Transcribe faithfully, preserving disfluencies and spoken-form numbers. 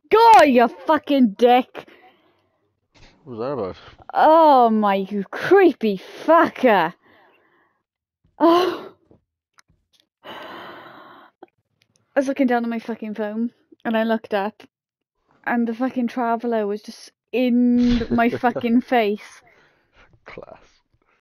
God, you fucking dick! What was that about? Oh my, you creepy fucker! Oh. I was looking down at my fucking phone and I looked up and the fucking traveller was just in my fucking face. Class.